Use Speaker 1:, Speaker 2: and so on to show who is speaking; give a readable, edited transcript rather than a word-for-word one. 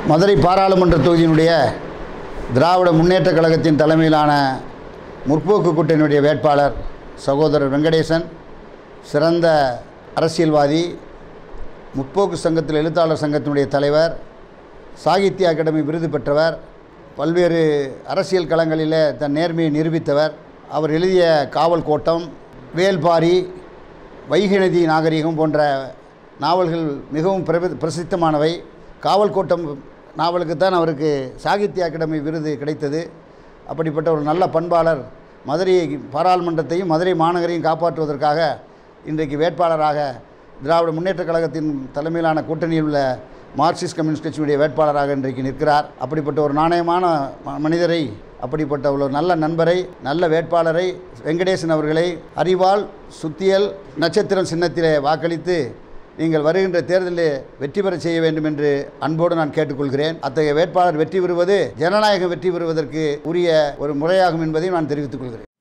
Speaker 1: மதுரை பாராளுமன்ற தொகுதியினுடைய திராவிட முன்னேற்றக் கழகத்தின் தலைமையிலான முற்போக்கு கூட்டணியுடைய வேட்பாளர் சகோதரர் வெங்கடேசன் சிறந்த அரசியல்வாதி, முற்போக்கு சங்கத்தில் எழுத்தாளர் சங்கத்தினுடைய தலைவர், சாகித்ய அகாடமி விருது பெற்றவர், பல்வேறு அரசியல் களங்களில் தன் நேர்மையை நிரூபித்தவர். அவர் எழுதிய காவல் கோட்டம், வேல்பாரி, வைகை நதி நாகரிகம் போன்ற நாவல்கள் மிகவும் பிரசித்தமானவை. காவல் கோட்டம் நாவலுக்குத்தான் அவருக்கு சாகித்ய அகாடமி விருது கிடைத்தது. அப்படிப்பட்ட ஒரு நல்ல பண்பாளர் மதுரை பாராளுமன்றத்தையும் மதுரை மாநகரையும் காப்பாற்றுவதற்காக இன்றைக்கு வேட்பாளராக திராவிட முன்னேற்றக் கழகத்தின் தலைமையிலான கூட்டணியில் உள்ள மார்க்சிஸ்ட் கம்யூனிஸ்ட் கட்சியினுடைய வேட்பாளராக இன்றைக்கு நிற்கிறார். அப்படிப்பட்ட ஒரு நாணயமான மனிதரை, அப்படிப்பட்ட ஒரு நல்ல நண்பரை, நல்ல வேட்பாளரை வெங்கடேசன் அவர்களை அறிவால் சுத்தியல் நட்சத்திரம் சின்னத்திலே வாக்களித்து நீங்கள் வருகின்ற தேர்தலில் வெற்றி பெற செய்ய வேண்டும் என்று அன்போடு நான் கேட்டுக்கொள்கிறேன். அத்தகைய வேட்பாளர் வெற்றி பெறுவது ஜனநாயகம் வெற்றி பெறுவதற்கு உரிய ஒரு முறையாகும் என்பதை நான் தெரிவித்துக் கொள்கிறேன்.